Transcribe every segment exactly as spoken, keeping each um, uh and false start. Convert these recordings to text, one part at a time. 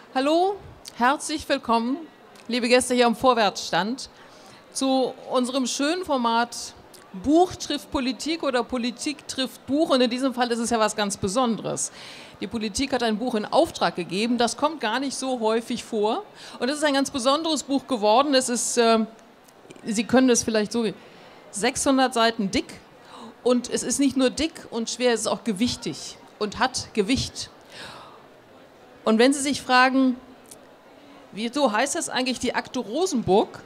Hallo, herzlich willkommen, liebe Gäste hier am Vorwärtsstand, zu unserem schönen Format Buch trifft Politik oder Politik trifft Buch. Und in diesem Fall ist es ja was ganz Besonderes. Die Politik hat ein Buch in Auftrag gegeben, das kommt gar nicht so häufig vor. Und es ist ein ganz besonderes Buch geworden. Es ist, äh, Sie können es vielleicht so, sechshundert Seiten dick. Und es ist nicht nur dick und schwer, es ist auch gewichtig und hat Gewicht. Und wenn Sie sich fragen, wieso heißt das eigentlich die Akte Rosenburg,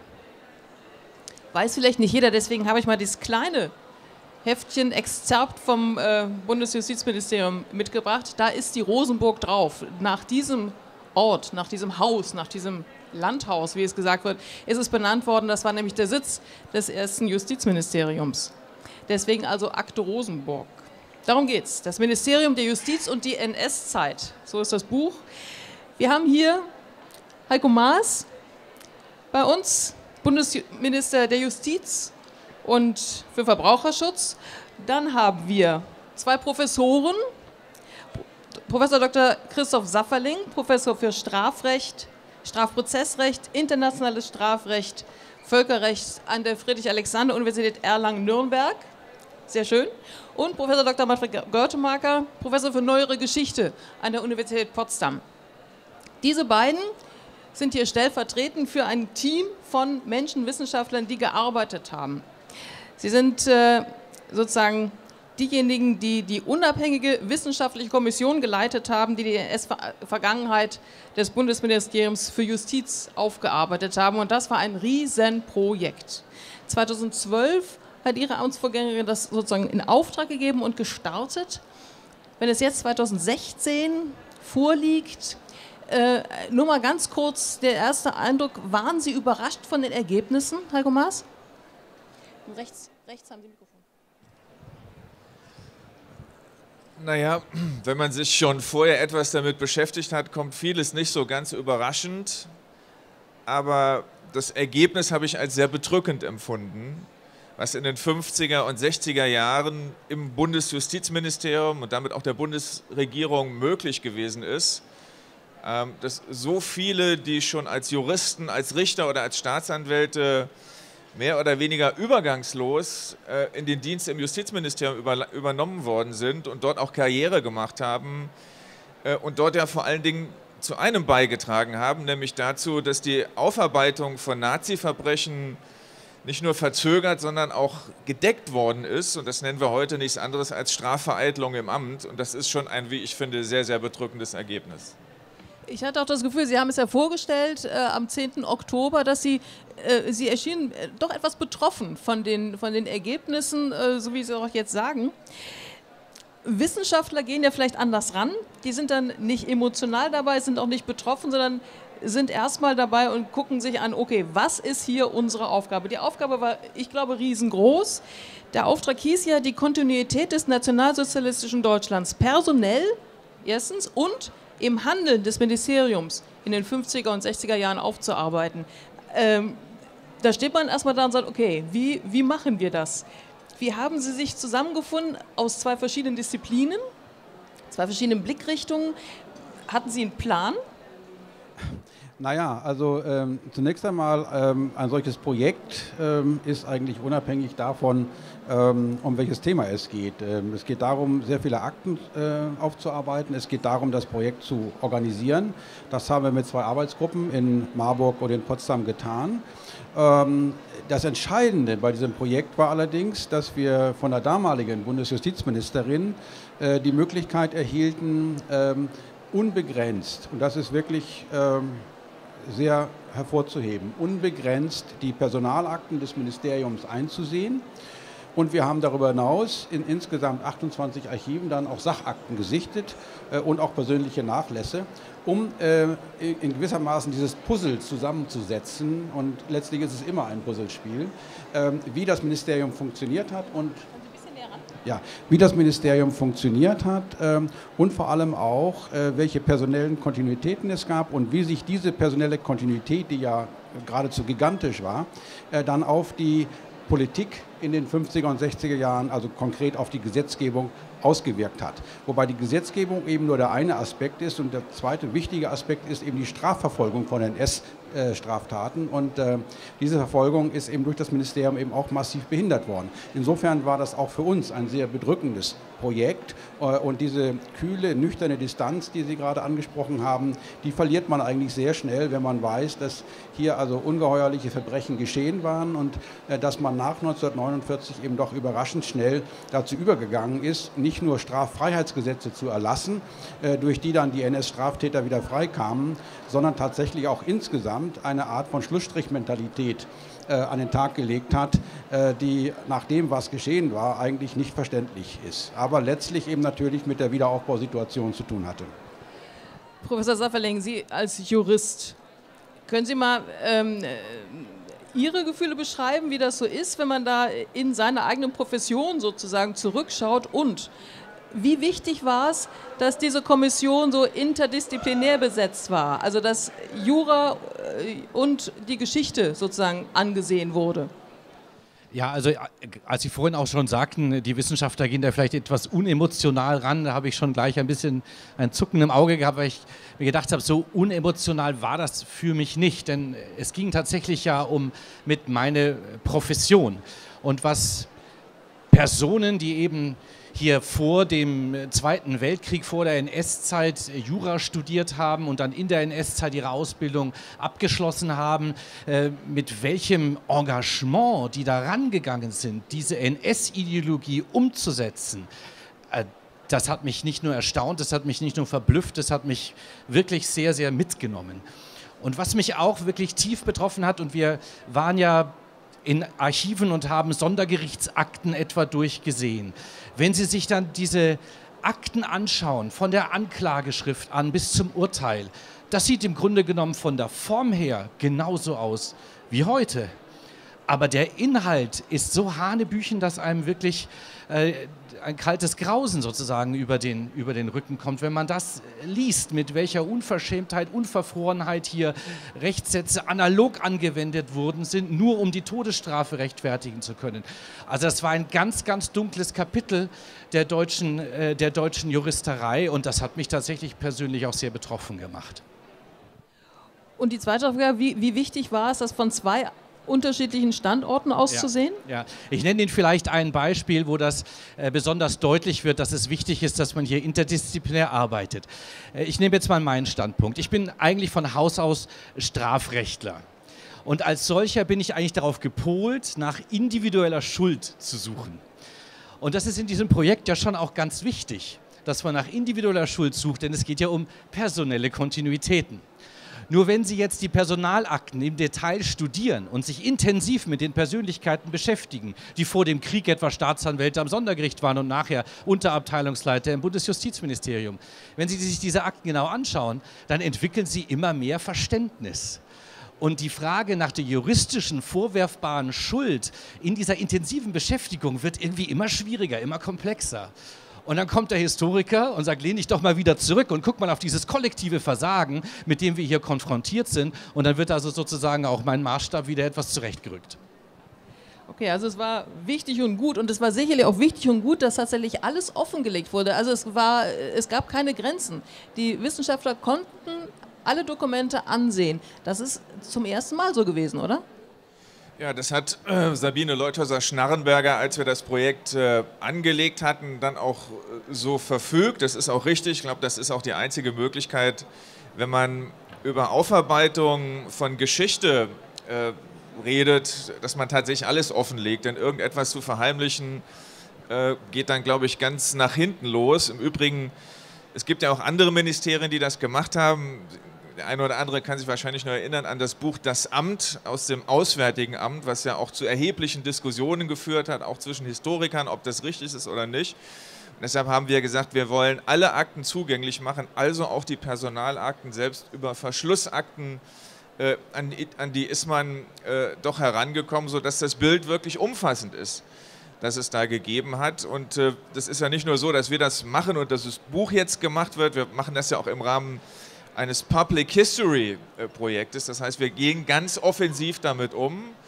weiß vielleicht nicht jeder, deswegen habe ich mal dieses kleine Heftchen, Exzerpt vom äh, Bundesjustizministerium mitgebracht. Da ist die Rosenburg drauf. Nach diesem Ort, nach diesem Haus, nach diesem Landhaus, wie es gesagt wird, ist es benannt worden. Das war nämlich der Sitz des ersten Justizministeriums. Deswegen also Akte Rosenburg. Darum geht es. Das Ministerium der Justiz und die N S-Zeit. So ist das Buch. Wir haben hier Heiko Maas bei uns, Bundesminister der Justiz und für Verbraucherschutz. Dann haben wir zwei Professoren, Professor Doktor Christoph Safferling, Professor für Strafrecht, Strafprozessrecht, internationales Strafrecht, Völkerrecht an der Friedrich-Alexander-Universität Erlangen-Nürnberg. Sehr schön. Und Professor Doktor Manfred Görtemaker, Professor für Neuere Geschichte an der Universität Potsdam. Diese beiden sind hier stellvertretend für ein Team von Menschen, Wissenschaftlern, die gearbeitet haben. Sie sind äh, sozusagen diejenigen, die die unabhängige wissenschaftliche Kommission geleitet haben, die die N S-Vergangenheit des Bundesministeriums für Justiz aufgearbeitet haben. Und das war ein Riesenprojekt. zweitausendzwölf hat Ihre Amtsvorgängerin das sozusagen in Auftrag gegeben und gestartet. Wenn es jetzt zweitausendsechzehn vorliegt, äh, nur mal ganz kurz der erste Eindruck, waren Sie überrascht von den Ergebnissen, Heiko Maas? Rechts, rechts haben Sie Mikrofon. Naja, wenn man sich schon vorher etwas damit beschäftigt hat, kommt vieles nicht so ganz überraschend. Aber das Ergebnis habe ich als sehr bedrückend empfunden, was in den fünfziger und sechziger Jahren im Bundesjustizministerium und damit auch der Bundesregierung möglich gewesen ist, dass so viele, die schon als Juristen, als Richter oder als Staatsanwälte mehr oder weniger übergangslos in den Dienst im Justizministerium übernommen worden sind und dort auch Karriere gemacht haben und dort ja vor allen Dingen zu einem beigetragen haben, nämlich dazu, dass die Aufarbeitung von Nazi-Verbrechen nicht nur verzögert, sondern auch gedeckt worden ist. Und das nennen wir heute nichts anderes als Strafvereitelung im Amt. Und das ist schon ein, wie ich finde, sehr, sehr bedrückendes Ergebnis. Ich hatte auch das Gefühl, Sie haben es ja vorgestellt äh, am zehnten Oktober, dass Sie, äh, Sie erschienen äh, doch etwas betroffen von den, von den Ergebnissen, äh, so wie Sie auch jetzt sagen. Wissenschaftler gehen ja vielleicht anders ran. Die sind dann nicht emotional dabei, sind auch nicht betroffen, sondern sind erstmal dabei und gucken sich an, okay, was ist hier unsere Aufgabe? Die Aufgabe war, ich glaube, riesengroß. Der Auftrag hieß ja, die Kontinuität des nationalsozialistischen Deutschlands personell, erstens, und im Handeln des Ministeriums in den fünfziger und sechziger Jahren aufzuarbeiten. Ähm, da steht man erstmal da und sagt, okay, wie, wie machen wir das? Wie haben Sie sich zusammengefunden aus zwei verschiedenen Disziplinen, zwei verschiedenen Blickrichtungen? Hatten Sie einen Plan? Naja, also ähm, zunächst einmal, ähm, ein solches Projekt ähm, ist eigentlich unabhängig davon, ähm, um welches Thema es geht. Ähm, es geht darum, sehr viele Akten äh, aufzuarbeiten. Es geht darum, das Projekt zu organisieren. Das haben wir mit zwei Arbeitsgruppen in Marburg und in Potsdam getan. Ähm, das Entscheidende bei diesem Projekt war allerdings, dass wir von der damaligen Bundesjustizministerin äh, die Möglichkeit erhielten, ähm, unbegrenzt, und das ist wirklich ähm, sehr hervorzuheben, unbegrenzt die Personalakten des Ministeriums einzusehen. Und wir haben darüber hinaus in insgesamt achtundzwanzig Archiven dann auch Sachakten gesichtet äh, und auch persönliche Nachlässe, um äh, in gewissermaßen dieses Puzzle zusammenzusetzen. Und letztlich ist es immer ein Puzzlespiel, äh, wie das Ministerium funktioniert hat und Ja, wie das Ministerium funktioniert hat ähm, und vor allem auch, äh, welche personellen Kontinuitäten es gab und wie sich diese personelle Kontinuität, die ja geradezu gigantisch war, äh, dann auf die Politik in den fünfziger und sechziger Jahren, also konkret auf die Gesetzgebung ausgewirkt hat. Wobei die Gesetzgebung eben nur der eine Aspekt ist und der zweite wichtige Aspekt ist eben die Strafverfolgung von N S-Straftaten und äh, diese Verfolgung ist eben durch das Ministerium eben auch massiv behindert worden. Insofern war das auch für uns ein sehr bedrückendes Projekt äh, und diese kühle, nüchterne Distanz, die Sie gerade angesprochen haben, die verliert man eigentlich sehr schnell, wenn man weiß, dass hier also ungeheuerliche Verbrechen geschehen waren und äh, dass man nach neunzehnhundertneunundvierzig eben doch überraschend schnell dazu übergegangen ist, nicht nur Straffreiheitsgesetze zu erlassen, äh, durch die dann die N S-Straftäter wieder freikamen, sondern tatsächlich auch insgesamt eine Art von Schlussstrichmentalität äh, an den Tag gelegt hat, äh, die nach dem, was geschehen war, eigentlich nicht verständlich ist, aber letztlich eben natürlich mit der Wiederaufbausituation zu tun hatte. Professor Safferling, Sie als Jurist, können Sie mal ähm, Ihre Gefühle beschreiben, wie das so ist, wenn man da in seine eigene Profession sozusagen zurückschaut und wie wichtig war es, dass diese Kommission so interdisziplinär besetzt war, also dass Jura und die Geschichte sozusagen angesehen wurde? Ja, also als Sie vorhin auch schon sagten, die Wissenschaftler gehen da vielleicht etwas unemotional ran, da habe ich schon gleich ein bisschen ein Zucken im Auge gehabt, weil ich mir gedacht habe, so unemotional war das für mich nicht, denn es ging tatsächlich ja um mit meine Profession und was Personen, die eben hier vor dem Zweiten Weltkrieg, vor der N S-Zeit Jura studiert haben und dann in der N S-Zeit ihre Ausbildung abgeschlossen haben, äh, mit welchem Engagement die da rangegangen sind, diese N S-Ideologie umzusetzen. Äh, das hat mich nicht nur erstaunt, das hat mich nicht nur verblüfft, das hat mich wirklich sehr, sehr mitgenommen. Und was mich auch wirklich tief betroffen hat, und wir waren ja in Archiven und haben Sondergerichtsakten etwa durchgesehen. Wenn Sie sich dann diese Akten anschauen, von der Anklageschrift an bis zum Urteil, das sieht im Grunde genommen von der Form her genauso aus wie heute. Aber der Inhalt ist so hanebüchen, dass einem wirklich äh, ein kaltes Grausen sozusagen über den, über den Rücken kommt, wenn man das liest, mit welcher Unverschämtheit, Unverfrorenheit hier Rechtssätze analog angewendet worden sind, nur um die Todesstrafe rechtfertigen zu können. Also das war ein ganz, ganz dunkles Kapitel der deutschen, äh, der deutschen Juristerei und das hat mich tatsächlich persönlich auch sehr betroffen gemacht. Und die zweite Frage, wie, wie wichtig war es, das von zwei unterschiedlichen Standorten auszusehen? Ja, ja. Ich nenne Ihnen vielleicht ein Beispiel, wo das äh, besonders deutlich wird, dass es wichtig ist, dass man hier interdisziplinär arbeitet. Äh, ich nehme jetzt mal meinen Standpunkt. Ich bin eigentlich von Haus aus Strafrechtler. Und als solcher bin ich eigentlich darauf gepolt, nach individueller Schuld zu suchen. Und das ist in diesem Projekt ja schon auch ganz wichtig, dass man nach individueller Schuld sucht, denn es geht ja um personelle Kontinuitäten. Nur wenn Sie jetzt die Personalakten im Detail studieren und sich intensiv mit den Persönlichkeiten beschäftigen, die vor dem Krieg etwa Staatsanwälte am Sondergericht waren und nachher Unterabteilungsleiter im Bundesjustizministerium, wenn Sie sich diese Akten genau anschauen, dann entwickeln Sie immer mehr Verständnis. Und die Frage nach der juristischen vorwerfbaren Schuld in dieser intensiven Beschäftigung wird irgendwie immer schwieriger, immer komplexer. Und dann kommt der Historiker und sagt, lehn dich doch mal wieder zurück und guck mal auf dieses kollektive Versagen, mit dem wir hier konfrontiert sind. Und dann wird also sozusagen auch mein Maßstab wieder etwas zurechtgerückt. Okay, also es war wichtig und gut und es war sicherlich auch wichtig und gut, dass tatsächlich alles offengelegt wurde. Also es war, es gab keine Grenzen. Die Wissenschaftler konnten alle Dokumente ansehen. Das ist zum ersten Mal so gewesen, oder? Ja, das hat äh, Sabine Leutheusser-Schnarrenberger, als wir das Projekt äh, angelegt hatten, dann auch äh, so verfügt. Das ist auch richtig. Ich glaube, das ist auch die einzige Möglichkeit, wenn man über Aufarbeitung von Geschichte äh, redet, dass man tatsächlich alles offenlegt. Denn irgendetwas zu verheimlichen äh, geht dann, glaube ich, ganz nach hinten los. Im Übrigen, es gibt ja auch andere Ministerien, die das gemacht haben. Der eine oder andere kann sich wahrscheinlich noch erinnern an das Buch Das Amt aus dem Auswärtigen Amt, was ja auch zu erheblichen Diskussionen geführt hat, auch zwischen Historikern, ob das richtig ist oder nicht. Und deshalb haben wir gesagt, wir wollen alle Akten zugänglich machen, also auch die Personalakten, selbst über Verschlussakten, äh, an, an die ist man äh, doch herangekommen, sodass das Bild wirklich umfassend ist, das es da gegeben hat. Und äh, das ist ja nicht nur so, dass wir das machen und dass das Buch jetzt gemacht wird, wir machen das ja auch im Rahmen eines Public History Projektes. Das heißt, wir gehen ganz offensiv damit um,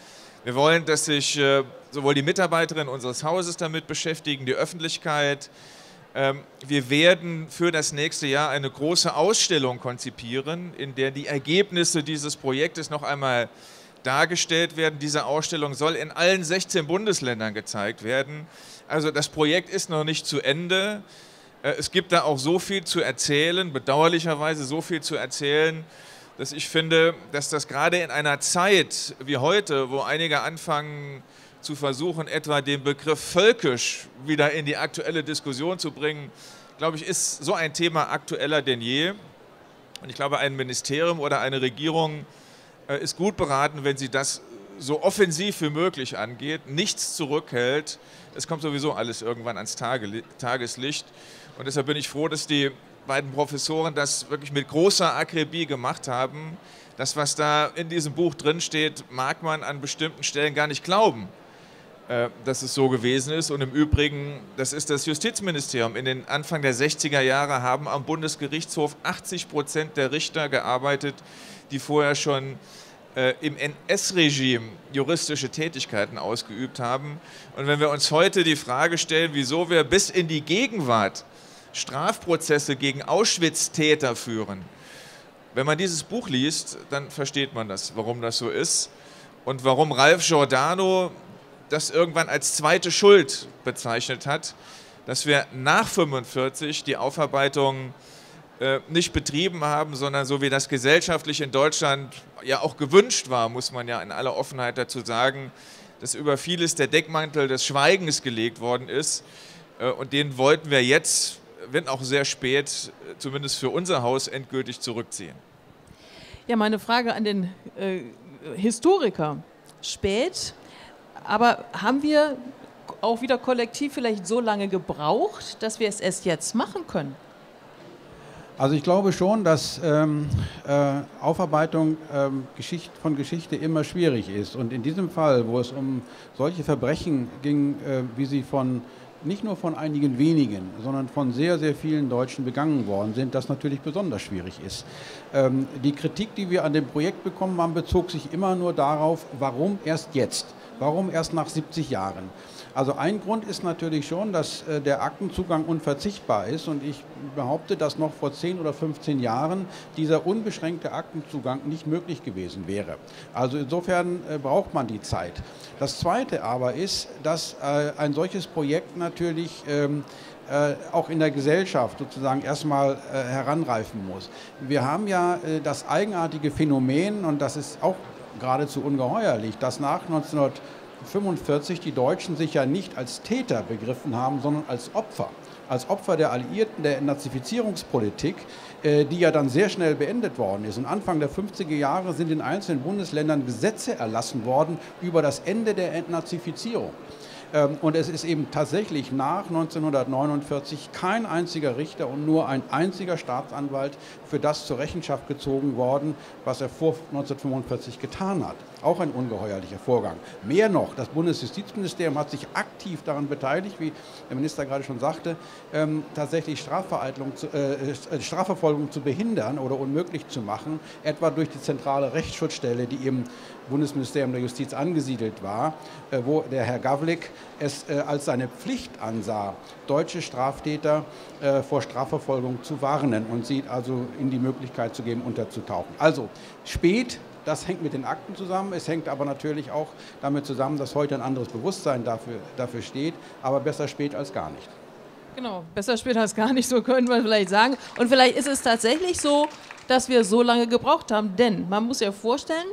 Wir wollen, dass sich äh, sowohl die Mitarbeiterinnen unseres Hauses damit beschäftigen, die Öffentlichkeit. Ähm, wir werden für das nächste Jahr eine große Ausstellung konzipieren, in der die Ergebnisse dieses Projektes noch einmal dargestellt werden. Diese Ausstellung soll in allen sechzehn Bundesländern gezeigt werden. Also das Projekt ist noch nicht zu Ende. Äh, es gibt da auch so viel zu erzählen, bedauerlicherweise so viel zu erzählen, dass ich finde, dass das gerade in einer Zeit wie heute, wo einige anfangen zu versuchen, etwa den Begriff völkisch wieder in die aktuelle Diskussion zu bringen, glaube ich, ist so ein Thema aktueller denn je. Und ich glaube, ein Ministerium oder eine Regierung äh, ist gut beraten, wenn sie das so offensiv wie möglich angeht, nichts zurückhält. Es kommt sowieso alles irgendwann ans Tage, Tageslicht. Und deshalb bin ich froh, dass die beiden Professoren das wirklich mit großer Akribie gemacht haben. Das, was da in diesem Buch drinsteht, mag man an bestimmten Stellen gar nicht glauben, äh, dass es so gewesen ist. Und im Übrigen, das ist das Justizministerium. In den Anfang der sechziger Jahre haben am Bundesgerichtshof achtzig Prozent der Richter gearbeitet, die vorher schon äh, im N S-Regime juristische Tätigkeiten ausgeübt haben. Und wenn wir uns heute die Frage stellen, wieso wir bis in die Gegenwart Strafprozesse gegen Auschwitz-Täter führen. Wenn man dieses Buch liest, dann versteht man das, warum das so ist und warum Ralph Giordano das irgendwann als zweite Schuld bezeichnet hat, dass wir nach fünfundvierzig die Aufarbeitung äh, nicht betrieben haben, sondern so wie das gesellschaftlich in Deutschland ja auch gewünscht war, muss man ja in aller Offenheit dazu sagen, dass über vieles der Deckmantel des Schweigens gelegt worden ist äh, und den wollten wir jetzt, wenn auch sehr spät, zumindest für unser Haus, endgültig zurückziehen. Ja, meine Frage an den äh, Historiker. Spät, aber haben wir auch wieder kollektiv vielleicht so lange gebraucht, dass wir es erst jetzt machen können? Also ich glaube schon, dass ähm, äh, Aufarbeitung ähm, Geschicht, von Geschichte immer schwierig ist. Und in diesem Fall, wo es um solche Verbrechen ging, äh, wie sie von nicht nur von einigen wenigen, sondern von sehr, sehr vielen Deutschen begangen worden sind, das natürlich besonders schwierig ist. Ähm, die Kritik, die wir an dem Projekt bekommen haben, bezog sich immer nur darauf, warum erst jetzt? Warum erst nach siebzig Jahren? Also ein Grund ist natürlich schon, dass äh, der Aktenzugang unverzichtbar ist und ich behaupte, dass noch vor zehn oder fünfzehn Jahren dieser unbeschränkte Aktenzugang nicht möglich gewesen wäre. Also insofern äh, braucht man die Zeit. Das Zweite aber ist, dass äh, ein solches Projekt natürlich ähm, äh, auch in der Gesellschaft sozusagen erstmal äh, heranreifen muss. Wir haben ja äh, das eigenartige Phänomen, und das ist auch geradezu ungeheuerlich, dass nach neunzehnhundertfünfundvierzig die Deutschen sich ja nicht als Täter begriffen haben, sondern als Opfer. Als Opfer der Alliierten, der Entnazifizierungspolitik, äh, die ja dann sehr schnell beendet worden ist. Und Anfang der fünfziger Jahre sind in einzelnen Bundesländern Gesetze erlassen worden über das Ende der Entnazifizierung. Ähm, und es ist eben tatsächlich nach neunzehnhundertneunundvierzig kein einziger Richter und nur ein einziger Staatsanwalt für das zur Rechenschaft gezogen worden, was er vor neunzehnhundertfünfundvierzig getan hat. Auch ein ungeheuerlicher Vorgang. Mehr noch, das Bundesjustizministerium hat sich aktiv daran beteiligt, wie der Minister gerade schon sagte, ähm, tatsächlich Strafvereitlung zu, äh, Strafverfolgung zu behindern oder unmöglich zu machen, etwa durch die zentrale Rechtsschutzstelle, die im Bundesministerium der Justiz angesiedelt war, äh, wo der Herr Gawlik es äh, als seine Pflicht ansah, deutsche Straftäter äh, vor Strafverfolgung zu warnen und sie also in die Möglichkeit zu geben, unterzutauchen. Also spät. Das hängt mit den Akten zusammen, es hängt aber natürlich auch damit zusammen, dass heute ein anderes Bewusstsein dafür, dafür steht, aber besser spät als gar nicht. Genau, besser spät als gar nicht, so können wir vielleicht sagen. Und vielleicht ist es tatsächlich so, dass wir so lange gebraucht haben, denn man muss ja vorstellen,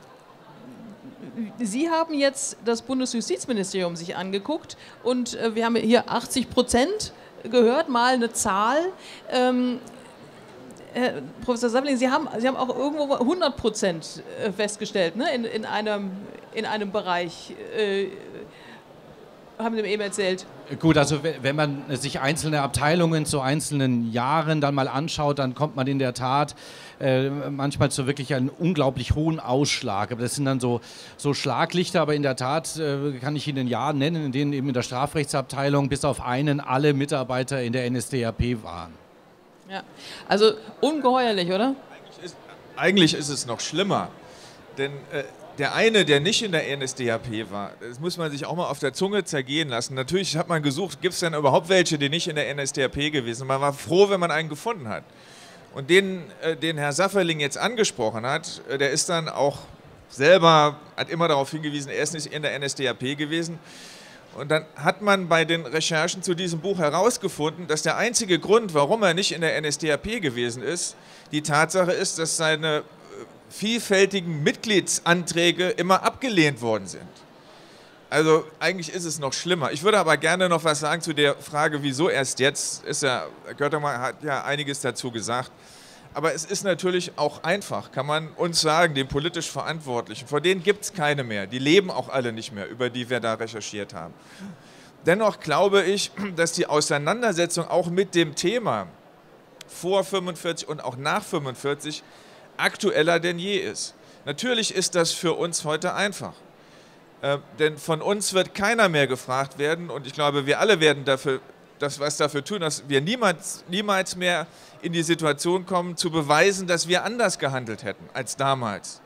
Sie haben jetzt das Bundesjustizministerium sich angeguckt und wir haben hier achtzig Prozent gehört, mal eine Zahl. Ähm, Herr Professor Sabeling, Sie haben, Sie haben auch irgendwo hundert Prozent festgestellt, ne? in, in, einem, in einem Bereich, äh, haben Sie mir eben erzählt. Gut, also wenn man sich einzelne Abteilungen zu einzelnen Jahren dann mal anschaut, dann kommt man in der Tat äh, manchmal zu wirklich einem unglaublich hohen Ausschlag. Aber das sind dann so, so Schlaglichter, aber in der Tat äh, kann ich Ihnen Jahre nennen, in denen eben in der Strafrechtsabteilung bis auf einen alle Mitarbeiter in der N S D A P waren. Ja, also ungeheuerlich, oder? Eigentlich ist, eigentlich ist es noch schlimmer, denn äh, der eine, der nicht in der N S D A P war, das muss man sich auch mal auf der Zunge zergehen lassen. Natürlich hat man gesucht, gibt es denn überhaupt welche, die nicht in der N S D A P gewesen sind. Man war froh, wenn man einen gefunden hat. Und den, den Herr Safferling jetzt angesprochen hat, der ist dann auch selber, hat immer darauf hingewiesen, er ist nicht in der N S D A P gewesen. Und dann hat man bei den Recherchen zu diesem Buch herausgefunden, dass der einzige Grund, warum er nicht in der N S D A P gewesen ist, die Tatsache ist, dass seine vielfältigen Mitgliedsanträge immer abgelehnt worden sind. Also eigentlich ist es noch schlimmer. Ich würde aber gerne noch was sagen zu der Frage, wieso erst jetzt. Ist ja, Göttermann hat ja einiges dazu gesagt. Aber es ist natürlich auch einfach, kann man uns sagen, den politisch Verantwortlichen. Vor denen gibt es keine mehr. Die leben auch alle nicht mehr, über die wir da recherchiert haben. Dennoch glaube ich, dass die Auseinandersetzung auch mit dem Thema vor fünfundvierzig und auch nach fünfundvierzig aktueller denn je ist. Natürlich ist das für uns heute einfach. Äh, denn von uns wird keiner mehr gefragt werden und ich glaube, wir alle werden dafür, das, was dafür tun, dass wir niemals, niemals mehr in die Situation kommen, zu beweisen, dass wir anders gehandelt hätten als damals.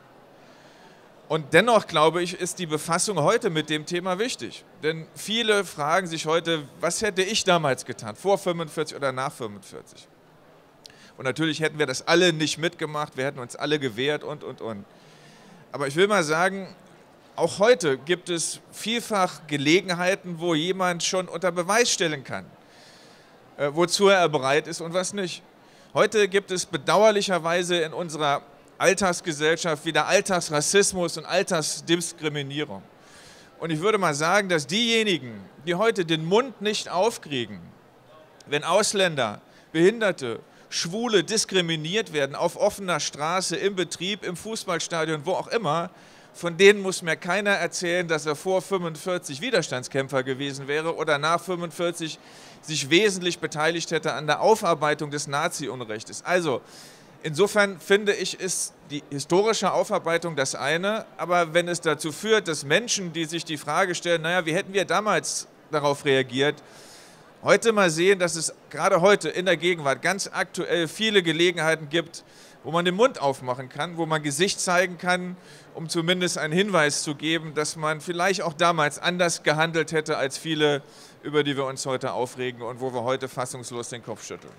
Und dennoch, glaube ich, ist die Befassung heute mit dem Thema wichtig. Denn viele fragen sich heute, was hätte ich damals getan, vor fünfundvierzig oder nach fünfundvierzig? Und natürlich hätten wir das alle nicht mitgemacht, wir hätten uns alle gewehrt und, und, und. Aber ich will mal sagen, auch heute gibt es vielfach Gelegenheiten, wo jemand schon unter Beweis stellen kann, äh, wozu er bereit ist und was nicht. Heute gibt es bedauerlicherweise in unserer Alltagsgesellschaft wieder Alltagsrassismus und Alltagsdiskriminierung. Und ich würde mal sagen, dass diejenigen, die heute den Mund nicht aufkriegen, wenn Ausländer, Behinderte, Schwule diskriminiert werden, auf offener Straße, im Betrieb, im Fußballstadion, wo auch immer, von denen muss mir keiner erzählen, dass er vor fünfundvierzig Widerstandskämpfer gewesen wäre oder nach fünfundvierzig sich wesentlich beteiligt hätte an der Aufarbeitung des Nazi-Unrechtes. Also, insofern finde ich, ist die historische Aufarbeitung das eine, aber wenn es dazu führt, dass Menschen, die sich die Frage stellen, naja, wie hätten wir damals darauf reagiert, heute mal sehen, dass es gerade heute in der Gegenwart ganz aktuell viele Gelegenheiten gibt, wo man den Mund aufmachen kann, wo man Gesicht zeigen kann, um zumindest einen Hinweis zu geben, dass man vielleicht auch damals anders gehandelt hätte als viele, über die wir uns heute aufregen und wo wir heute fassungslos den Kopf schütteln.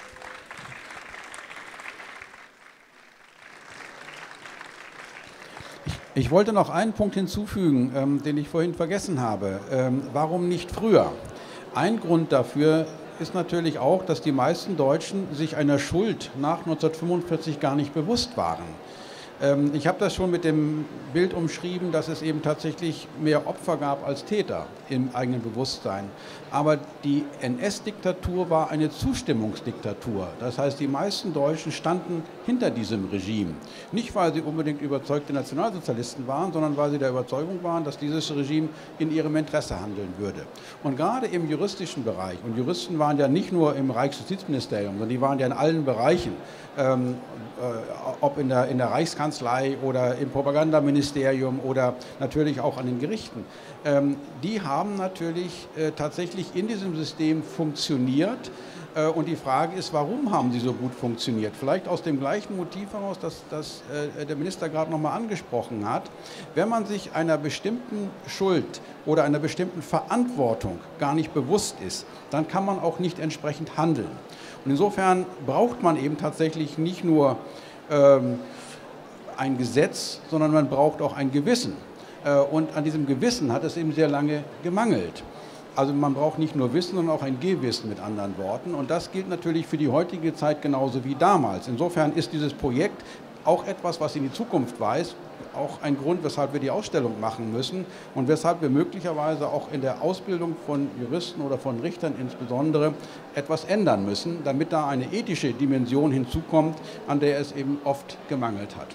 Ich wollte noch einen Punkt hinzufügen, ähm, den ich vorhin vergessen habe. Ähm, warum nicht früher? Ein Grund dafür ist natürlich auch, dass die meisten Deutschen sich einer Schuld nach neunzehnhundertfünfundvierzig gar nicht bewusst waren. Ähm, ich habe das schon mit dem Bild umschrieben, dass es eben tatsächlich mehr Opfer gab als Täter im eigenen Bewusstsein. Aber die N S-Diktatur war eine Zustimmungsdiktatur. Das heißt, die meisten Deutschen standen hinter diesem Regime. Nicht, weil sie unbedingt überzeugte Nationalsozialisten waren, sondern weil sie der Überzeugung waren, dass dieses Regime in ihrem Interesse handeln würde. Und gerade im juristischen Bereich, und Juristen waren ja nicht nur im Reichsjustizministerium, sondern die waren ja in allen Bereichen, ähm, äh, ob in der, in der Reichskanzlei oder im Propagandaministerium oder natürlich auch an den Gerichten. Ähm, die haben natürlich äh, tatsächlich in diesem System funktioniert. Äh, und die Frage ist, warum haben sie so gut funktioniert? Vielleicht aus dem gleichen Motiv heraus, das, das äh, der Minister gerade noch mal angesprochen hat. Wenn man sich einer bestimmten Schuld oder einer bestimmten Verantwortung gar nicht bewusst ist, dann kann man auch nicht entsprechend handeln. Und insofern braucht man eben tatsächlich nicht nur ähm, ein Gesetz, sondern man braucht auch ein Gewissen. Äh, und an diesem Gewissen hat es eben sehr lange gemangelt. Also man braucht nicht nur Wissen, sondern auch ein Gewissen mit anderen Worten. Und das gilt natürlich für die heutige Zeit genauso wie damals. Insofern ist dieses Projekt auch etwas, was in die Zukunft weist, auch ein Grund, weshalb wir die Ausstellung machen müssen und weshalb wir möglicherweise auch in der Ausbildung von Juristen oder von Richtern insbesondere etwas ändern müssen, damit da eine ethische Dimension hinzukommt, an der es eben oft gemangelt hat.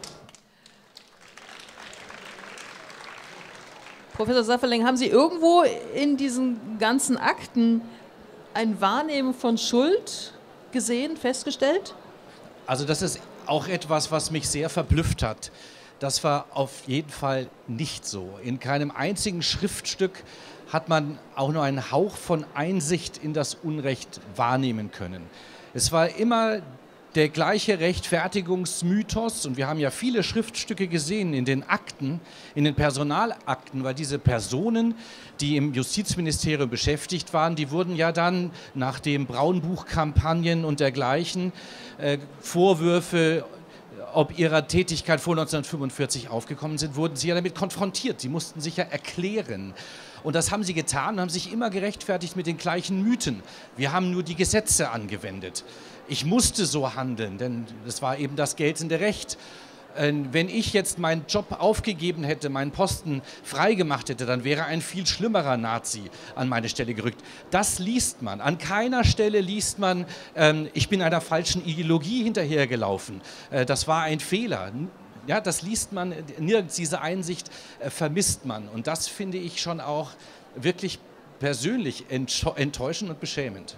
Professor Safferling, haben Sie irgendwo in diesen ganzen Akten ein Wahrnehmen von Schuld gesehen, festgestellt? Also das ist auch etwas, was mich sehr verblüfft hat. Das war auf jeden Fall nicht so. In keinem einzigen Schriftstück hat man auch nur einen Hauch von Einsicht in das Unrecht wahrnehmen können. Es war immer der gleiche Rechtfertigungsmythos, und wir haben ja viele Schriftstücke gesehen in den Akten, in den Personalakten, weil diese Personen, die im Justizministerium beschäftigt waren, die wurden ja dann nach den Braunbuch-Kampagnen und dergleichen äh, Vorwürfe ob ihrer Tätigkeit vor neunzehnhundertfünfundvierzig aufgekommen sind, wurden sie ja damit konfrontiert. Sie mussten sich ja erklären. Und das haben sie getan und haben sich immer gerechtfertigt mit den gleichen Mythen. Wir haben nur die Gesetze angewendet. Ich musste so handeln, denn das war eben das geltende Recht. Wenn ich jetzt meinen Job aufgegeben hätte, meinen Posten freigemacht hätte, dann wäre ein viel schlimmerer Nazi an meine Stelle gerückt. Das liest man. An keiner Stelle liest man, ähm, ich bin einer falschen Ideologie hinterhergelaufen. Äh, das war ein Fehler. Ja, das liest man, nirgends diese Einsicht äh, vermisst man. Und das finde ich schon auch wirklich persönlich enttäuschend und beschämend.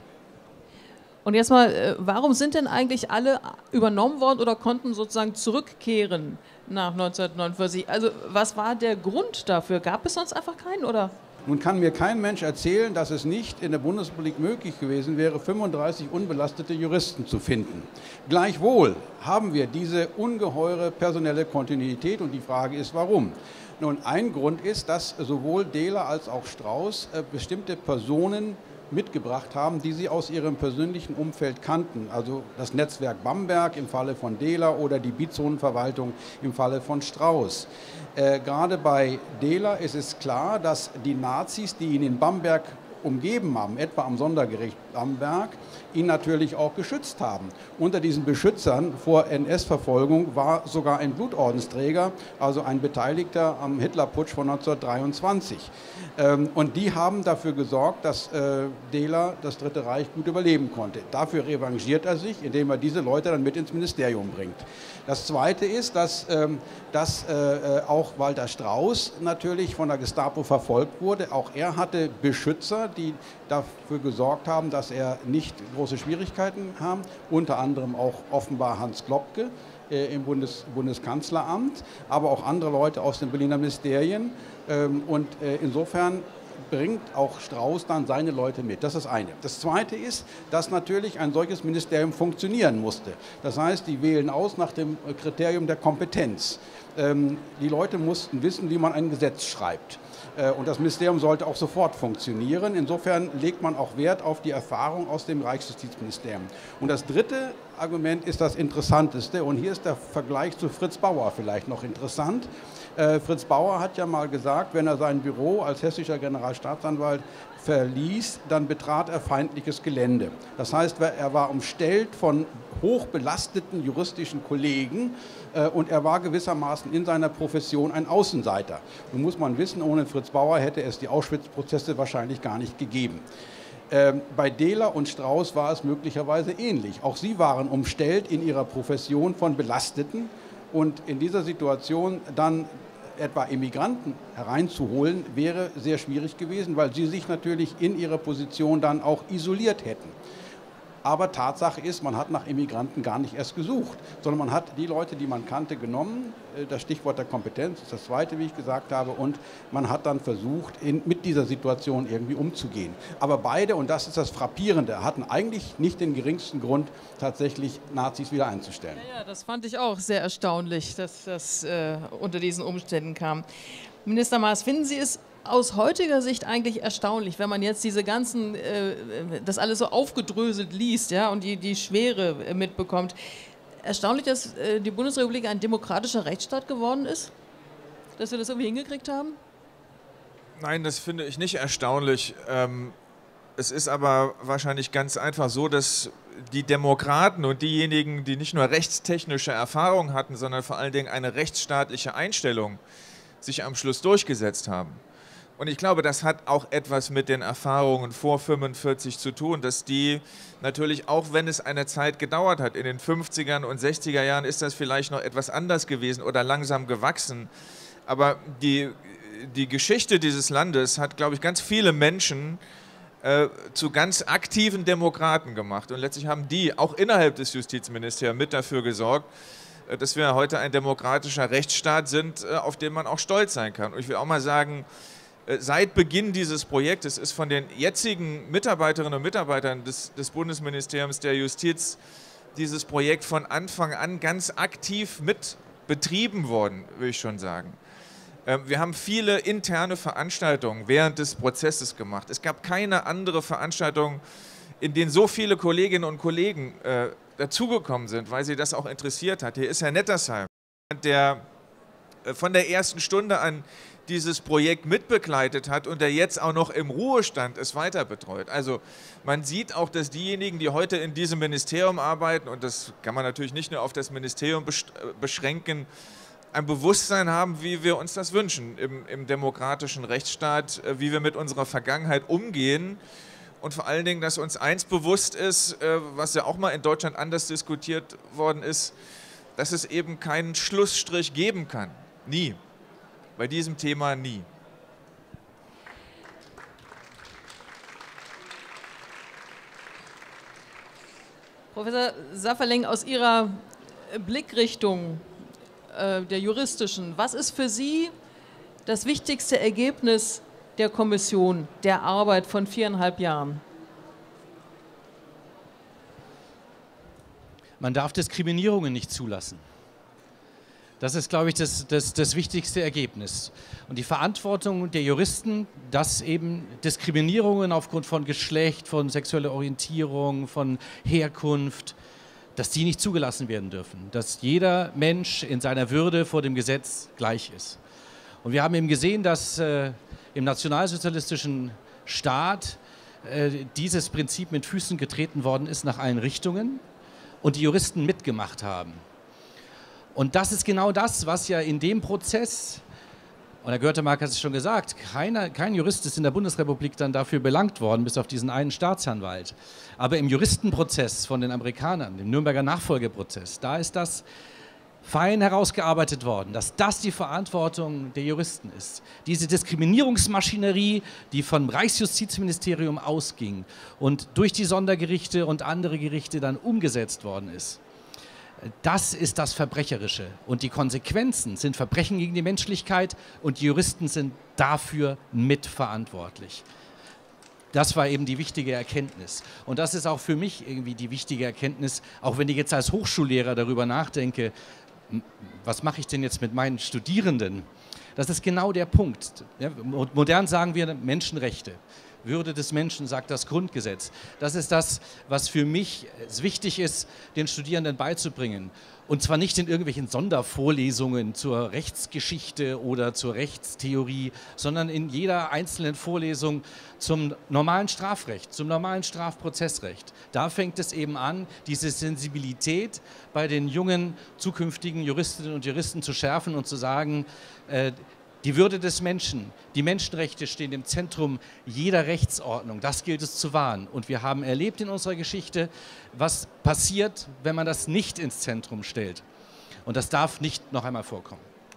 Und jetzt mal, warum sind denn eigentlich alle übernommen worden oder konnten sozusagen zurückkehren nach neunzehnhundertneunundvierzig? Also was war der Grund dafür? Gab es sonst einfach keinen, oder? Nun kann mir kein Mensch erzählen, dass es nicht in der Bundesrepublik möglich gewesen wäre, fünfunddreißig unbelastete Juristen zu finden. Gleichwohl haben wir diese ungeheure personelle Kontinuität und die Frage ist, warum? Nun, ein Grund ist, dass sowohl Dehler als auch Strauß äh, bestimmte Personen mitgebracht haben, die sie aus ihrem persönlichen Umfeld kannten. Also das Netzwerk Bamberg im Falle von Dehler oder die Bietzonenverwaltung im Falle von Strauß. Äh, gerade bei Dehler ist es klar, dass die Nazis, die ihn in Bamberg umgeben haben, etwa am Sondergericht Bamberg, ihn natürlich auch geschützt haben. Unter diesen Beschützern vor N S-Verfolgung war sogar ein Blutordensträger, also ein Beteiligter am Hitlerputsch von neunzehnhundertdreiundzwanzig. Und die haben dafür gesorgt, dass Dehler das Dritte Reich gut überleben konnte. Dafür revanchiert er sich, indem er diese Leute dann mit ins Ministerium bringt. Das Zweite ist, dass, dass auch Walter Strauß natürlich von der Gestapo verfolgt wurde. Auch er hatte Beschützer, die dafür gesorgt haben, dass er nicht große Schwierigkeiten haben, unter anderem auch offenbar Hans Globke äh, im Bundes Bundeskanzleramt, aber auch andere Leute aus den Berliner Ministerien. Ähm, und äh, insofern bringt auch Strauß dann seine Leute mit. Das ist das eine. Das zweite ist, dass natürlich ein solches Ministerium funktionieren musste. Das heißt, die wählen aus nach dem Kriterium der Kompetenz. Ähm, die Leute mussten wissen, wie man ein Gesetz schreibt. Und das Ministerium sollte auch sofort funktionieren. Insofern legt man auch Wert auf die Erfahrung aus dem Reichsjustizministerium. Und das dritte Argument ist das interessanteste. Und hier ist der Vergleich zu Fritz Bauer vielleicht noch interessant. Äh, Fritz Bauer hat ja mal gesagt, wenn er sein Büro als hessischer Generalstaatsanwalt verließ, dann betrat er feindliches Gelände. Das heißt, er war umstellt von hochbelasteten juristischen Kollegen äh, und er war gewissermaßen in seiner Profession ein Außenseiter. Nun muss man wissen, ohne Fritz Bauer hätte es die Auschwitz-Prozesse wahrscheinlich gar nicht gegeben. Ähm, bei Dehler und Strauß war es möglicherweise ähnlich. Auch sie waren umstellt in ihrer Profession von Belasteten und in dieser Situation dann etwa Immigranten hereinzuholen, wäre sehr schwierig gewesen, weil sie sich natürlich in ihrer Position dann auch isoliert hätten. Aber Tatsache ist, man hat nach Immigranten gar nicht erst gesucht, sondern man hat die Leute, die man kannte, genommen. Das Stichwort der Kompetenz ist das Zweite, wie ich gesagt habe, und man hat dann versucht, in, mit dieser Situation irgendwie umzugehen. Aber beide, und das ist das Frappierende, hatten eigentlich nicht den geringsten Grund, tatsächlich Nazis wieder einzustellen. Ja, ja, das fand ich auch sehr erstaunlich, dass das äh, unter diesen Umständen kam. Minister Maaß, finden Sie es aus heutiger Sicht eigentlich erstaunlich, wenn man jetzt diese ganzen, äh, das alles so aufgedröselt liest, ja, und die, die Schwere äh, mitbekommt. Erstaunlich, dass äh, die Bundesrepublik ein demokratischer Rechtsstaat geworden ist? Dass wir das irgendwie hingekriegt haben? Nein, das finde ich nicht erstaunlich. Ähm, es ist aber wahrscheinlich ganz einfach so, dass die Demokraten und diejenigen, die nicht nur rechtstechnische Erfahrung hatten, sondern vor allen Dingen eine rechtsstaatliche Einstellung, sich am Schluss durchgesetzt haben. Und ich glaube, das hat auch etwas mit den Erfahrungen vor fünfundvierzig zu tun, dass die natürlich, auch wenn es eine Zeit gedauert hat, in den fünfzigern und sechziger Jahren ist das vielleicht noch etwas anders gewesen oder langsam gewachsen. Aber die, die Geschichte dieses Landes hat, glaube ich, ganz viele Menschen äh, zu ganz aktiven Demokraten gemacht. Und letztlich haben die auch innerhalb des Justizministeriums mit dafür gesorgt, dass wir heute ein demokratischer Rechtsstaat sind, auf den man auch stolz sein kann. Und ich will auch mal sagen, seit Beginn dieses Projektes ist von den jetzigen Mitarbeiterinnen und Mitarbeitern des, des Bundesministeriums der Justiz dieses Projekt von Anfang an ganz aktiv mit betrieben worden, will ich schon sagen. Wir haben viele interne Veranstaltungen während des Prozesses gemacht. Es gab keine andere Veranstaltung, in denen so viele Kolleginnen und Kollegen äh, dazugekommen sind, weil sie das auch interessiert hat. Hier ist Herr Nettersheim, der äh, von der ersten Stunde an dieses Projekt mitbegleitet hat und der jetzt auch noch im Ruhestand es weiter betreut. Also man sieht auch, dass diejenigen, die heute in diesem Ministerium arbeiten, und das kann man natürlich nicht nur auf das Ministerium beschränken, ein Bewusstsein haben, wie wir uns das wünschen im, im demokratischen Rechtsstaat, wie wir mit unserer Vergangenheit umgehen und vor allen Dingen, dass uns eins bewusst ist, was ja auch mal in Deutschland anders diskutiert worden ist, dass es eben keinen Schlussstrich geben kann. Nie. Bei diesem Thema nie. Professor Safferling, aus Ihrer Blickrichtung äh, der juristischen, was ist für Sie das wichtigste Ergebnis der Kommission, der Arbeit von viereinhalb Jahren? Man darf Diskriminierungen nicht zulassen. Das ist, glaube ich, das, das, das wichtigste Ergebnis. Und die Verantwortung der Juristen, dass eben Diskriminierungen aufgrund von Geschlecht, von sexueller Orientierung, von Herkunft, dass die nicht zugelassen werden dürfen. Dass jeder Mensch in seiner Würde vor dem Gesetz gleich ist. Und wir haben eben gesehen, dass äh, im nationalsozialistischen Staat äh, dieses Prinzip mit Füßen getreten worden ist nach allen Richtungen und die Juristen mitgemacht haben. Und das ist genau das, was ja in dem Prozess, und Herr Görtemark hat es schon gesagt, keiner, kein Jurist ist in der Bundesrepublik dann dafür belangt worden, bis auf diesen einen Staatsanwalt. Aber im Juristenprozess von den Amerikanern, dem Nürnberger Nachfolgeprozess, da ist das fein herausgearbeitet worden, dass das die Verantwortung der Juristen ist. Diese Diskriminierungsmaschinerie, die vom Reichsjustizministerium ausging und durch die Sondergerichte und andere Gerichte dann umgesetzt worden ist. Das ist das Verbrecherische. Und die Konsequenzen sind Verbrechen gegen die Menschlichkeit und die Juristen sind dafür mitverantwortlich. Das war eben die wichtige Erkenntnis. Und das ist auch für mich irgendwie die wichtige Erkenntnis, auch wenn ich jetzt als Hochschullehrer darüber nachdenke, was mache ich denn jetzt mit meinen Studierenden? Das ist genau der Punkt. Ja, modern sagen wir Menschenrechte. Würde des Menschen, sagt das Grundgesetz. Das ist das, was für mich wichtig ist, den Studierenden beizubringen. Und zwar nicht in irgendwelchen Sondervorlesungen zur Rechtsgeschichte oder zur Rechtstheorie, sondern in jeder einzelnen Vorlesung zum normalen Strafrecht, zum normalen Strafprozessrecht. Da fängt es eben an, diese Sensibilität bei den jungen zukünftigen Juristinnen und Juristen zu schärfen und zu sagen, äh, die Würde des Menschen, die Menschenrechte stehen im Zentrum jeder Rechtsordnung. Das gilt es zu wahren. Und wir haben erlebt in unserer Geschichte, was passiert, wenn man das nicht ins Zentrum stellt. Und das darf nicht noch einmal vorkommen.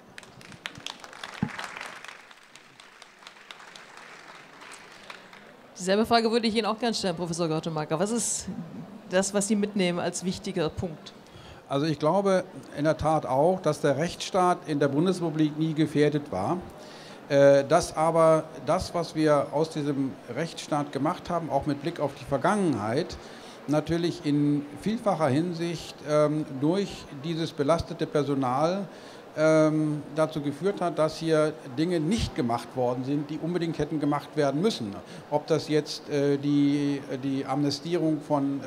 Dieselbe Frage würde ich Ihnen auch gerne stellen, Professor Görtemark. Was ist das, was Sie mitnehmen als wichtiger Punkt? Also ich glaube in der Tat auch, dass der Rechtsstaat in der Bundesrepublik nie gefährdet war. Dass aber das, was wir aus diesem Rechtsstaat gemacht haben, auch mit Blick auf die Vergangenheit, natürlich in vielfacher Hinsicht durch dieses belastete Personal dazu geführt hat, dass hier Dinge nicht gemacht worden sind, die unbedingt hätten gemacht werden müssen. Ob das jetzt die, die Amnestierung von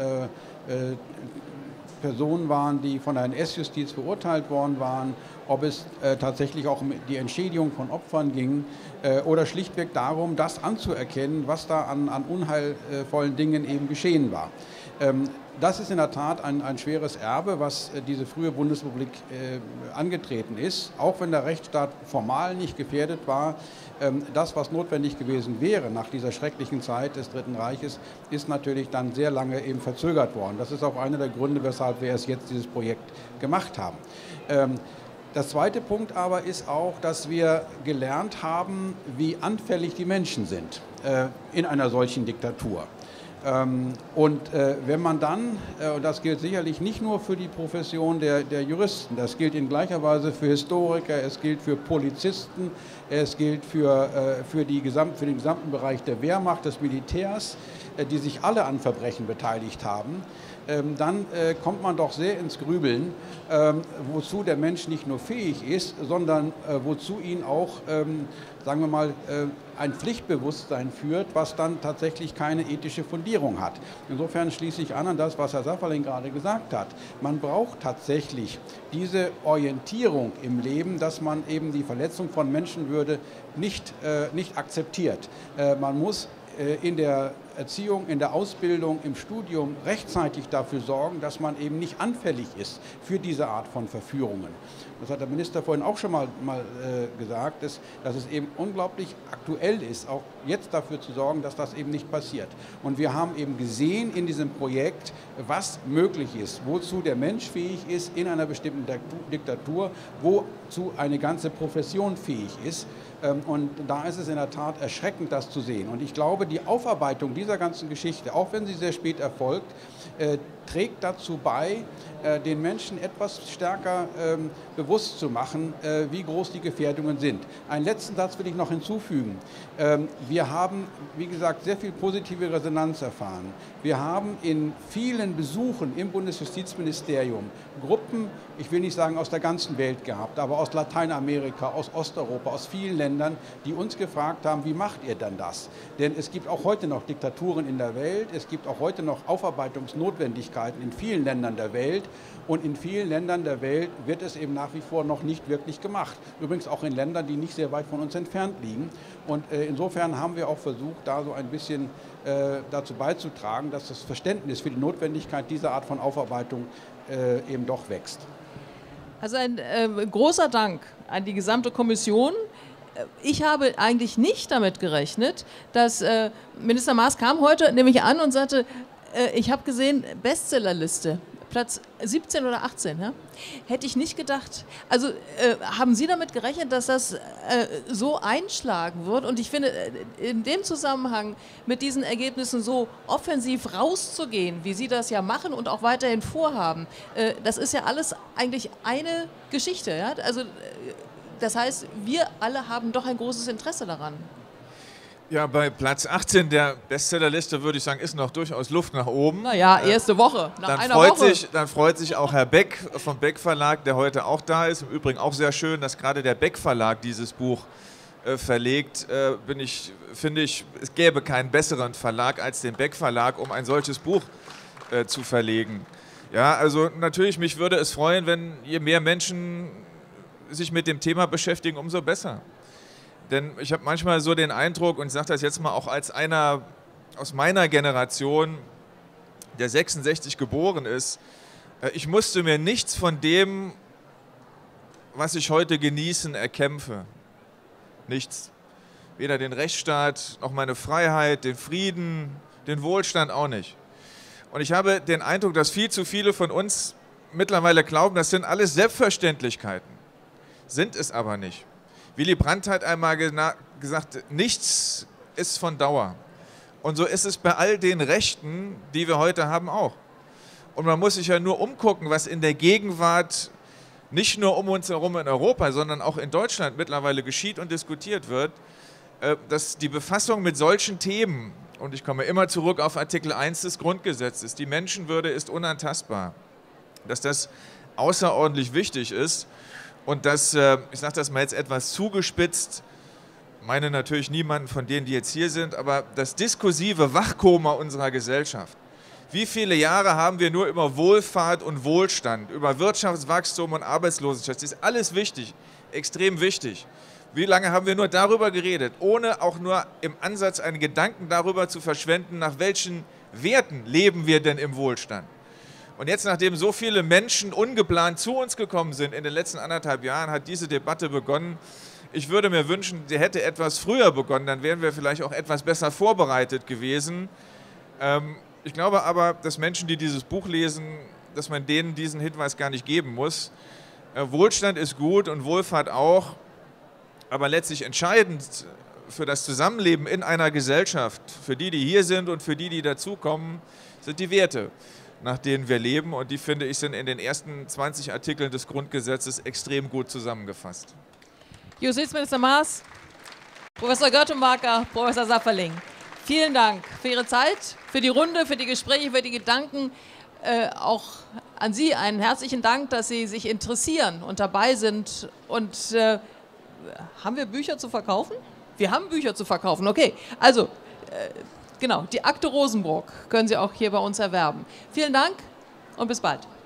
Personen waren, die von der N S-Justiz verurteilt worden waren, ob es äh, tatsächlich auch um die Entschädigung von Opfern ging äh, oder schlichtweg darum, das anzuerkennen, was da an, an unheilvollen Dingen eben geschehen war. Ähm, das ist in der Tat ein, ein schweres Erbe, was äh, diese frühe Bundesrepublik äh, angetreten ist, auch wenn der Rechtsstaat formal nicht gefährdet war. Ähm, das, was notwendig gewesen wäre nach dieser schrecklichen Zeit des Dritten Reiches, ist natürlich dann sehr lange eben verzögert worden. Das ist auch einer der Gründe, weshalb wir erst jetzt dieses Projekt gemacht haben. Ähm, Das zweite Punkt aber ist auch, dass wir gelernt haben, wie anfällig die Menschen sind äh, in einer solchen Diktatur. Ähm, und äh, wenn man dann, äh, und das gilt sicherlich nicht nur für die Profession der, der Juristen, das gilt in gleicher Weise für Historiker, es gilt für Polizisten, es gilt für, äh, für, die Gesamt, für den gesamten Bereich der Wehrmacht, des Militärs, äh, die sich alle an Verbrechen beteiligt haben, ähm, dann äh, kommt man doch sehr ins Grübeln, ähm, wozu der Mensch nicht nur fähig ist, sondern äh, wozu ihn auch, ähm, sagen wir mal, äh, ein Pflichtbewusstsein führt, was dann tatsächlich keine ethische Fundierung hat. Insofern schließe ich an an das, was Herr Safferling gerade gesagt hat. Man braucht tatsächlich diese Orientierung im Leben, dass man eben die Verletzung von Menschenwürde nicht, äh, nicht akzeptiert. Äh, man muss äh, in der Erziehung, in der Ausbildung, im Studium rechtzeitig dafür sorgen, dass man eben nicht anfällig ist für diese Art von Verführungen. Das hat der Minister vorhin auch schon mal, mal äh, gesagt, dass, dass es eben unglaublich aktuell ist, auch jetzt dafür zu sorgen, dass das eben nicht passiert. Und wir haben eben gesehen in diesem Projekt, was möglich ist, wozu der Mensch fähig ist in einer bestimmten Diktatur, wozu eine ganze Profession fähig ist. Und da ist es in der Tat erschreckend, das zu sehen. Und ich glaube, die Aufarbeitung dieser ganzen Geschichte, auch wenn sie sehr spät erfolgt, äh, trägt dazu bei, äh, den Menschen etwas stärker ähm, bewusst zu machen, äh, wie groß die Gefährdungen sind. Einen letzten Satz will ich noch hinzufügen. Ähm, wir haben, wie gesagt, sehr viel positive Resonanz erfahren. Wir haben in vielen Besuchen im Bundesjustizministerium Gruppen, ich will nicht sagen aus der ganzen Welt gehabt, aber aus Lateinamerika, aus Osteuropa, aus vielen Ländern, die uns gefragt haben, wie macht ihr denn das? Denn es gibt auch heute noch Diktaturen in der Welt, es gibt auch heute noch Aufarbeitungsnotwendigkeiten in vielen Ländern der Welt und in vielen Ländern der Welt wird es eben nach wie vor noch nicht wirklich gemacht. Übrigens auch in Ländern, die nicht sehr weit von uns entfernt liegen. Und äh, insofern haben wir auch versucht, da so ein bisschen äh, dazu beizutragen, dass das Verständnis für die Notwendigkeit dieser Art von Aufarbeitung äh, eben doch wächst. Also ein äh, großer Dank an die gesamte Kommission. Ich habe eigentlich nicht damit gerechnet, dass äh, Minister Maaß kam heute nämlich an und sagte, äh, ich habe gesehen, Bestsellerliste, Platz siebzehn oder achtzehn. Ja? Hätte ich nicht gedacht. Also äh, haben Sie damit gerechnet, dass das äh, so einschlagen wird? Und ich finde, in dem Zusammenhang mit diesen Ergebnissen so offensiv rauszugehen, wie Sie das ja machen und auch weiterhin vorhaben, äh, das ist ja alles eigentlich eine Geschichte. Ja? Also, äh, das heißt, wir alle haben doch ein großes Interesse daran. Ja, bei Platz achtzehn der Bestsellerliste würde ich sagen, ist noch durchaus Luft nach oben. Naja, erste Woche, nach dann einer freut Woche. Sich, dann freut sich auch Herr Beck vom Beck Verlag, der heute auch da ist. Im Übrigen auch sehr schön, dass gerade der Beck Verlag dieses Buch äh, verlegt. Äh, bin ich, finde ich, es gäbe keinen besseren Verlag als den Beck Verlag, um ein solches Buch äh, zu verlegen. Ja, also natürlich, mich würde es freuen, wenn je mehr Menschen sich mit dem Thema beschäftigen, umso besser. Denn ich habe manchmal so den Eindruck, und ich sage das jetzt mal auch als einer aus meiner Generation, der sechsundsechzig geboren ist, ich musste mir nichts von dem, was ich heute genießen, erkämpfe. Nichts. Weder den Rechtsstaat, noch meine Freiheit, den Frieden, den Wohlstand auch nicht. Und ich habe den Eindruck, dass viel zu viele von uns mittlerweile glauben, das sind alles Selbstverständlichkeiten. Sind es aber nicht. Willy Brandt hat einmal gesagt, nichts ist von Dauer. Und so ist es bei all den Rechten, die wir heute haben, auch. Und man muss sich ja nur umgucken, was in der Gegenwart nicht nur um uns herum in Europa, sondern auch in Deutschland mittlerweile geschieht und diskutiert wird, dass die Befassung mit solchen Themen, und ich komme immer zurück auf Artikel eins des Grundgesetzes, die Menschenwürde ist unantastbar, dass das außerordentlich wichtig ist. Und das, ich sage das mal jetzt etwas zugespitzt, meine natürlich niemanden von denen, die jetzt hier sind, aber das diskursive Wachkoma unserer Gesellschaft. Wie viele Jahre haben wir nur über Wohlfahrt und Wohlstand, über Wirtschaftswachstum und Arbeitslosigkeit, das ist alles wichtig, extrem wichtig. Wie lange haben wir nur darüber geredet, ohne auch nur im Ansatz einen Gedanken darüber zu verschwenden, nach welchen Werten leben wir denn im Wohlstand? Und jetzt, nachdem so viele Menschen ungeplant zu uns gekommen sind in den letzten anderthalb Jahren, hat diese Debatte begonnen. Ich würde mir wünschen, sie hätte etwas früher begonnen, dann wären wir vielleicht auch etwas besser vorbereitet gewesen. Ähm, ich glaube aber, dass Menschen, die dieses Buch lesen, dass man denen diesen Hinweis gar nicht geben muss. Äh, Wohlstand ist gut und Wohlfahrt auch, aber letztlich entscheidend für das Zusammenleben in einer Gesellschaft, für die, die hier sind und für die, die dazukommen, sind die Werte, nach denen wir leben, und die, finde ich, sind in den ersten zwanzig Artikeln des Grundgesetzes extrem gut zusammengefasst. Justizminister Maaß, Professor Görtenbacher, Professor Safferling, Vielen Dank für Ihre Zeit, für die Runde, für die Gespräche, für die Gedanken. Äh, auch an Sie einen herzlichen Dank, dass Sie sich interessieren und dabei sind. Und äh, haben wir Bücher zu verkaufen? Wir haben Bücher zu verkaufen, okay. Also, äh, genau, die Akte Rosenbrock können Sie auch hier bei uns erwerben. Vielen Dank und bis bald.